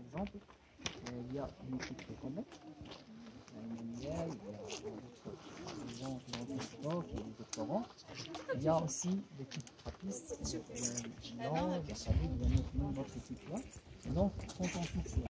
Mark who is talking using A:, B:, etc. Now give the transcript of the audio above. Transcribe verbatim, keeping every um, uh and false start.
A: exemple, euh, il y a une équipe de comets, il y a une Emmanuel, il y a d'autres gens qui ont des postdocs et des doctorants. Il y a aussi l'équipe trappiste, il y a Jean, il y a Salut, il y a notre, notre équipe là. Et donc, quand on fixe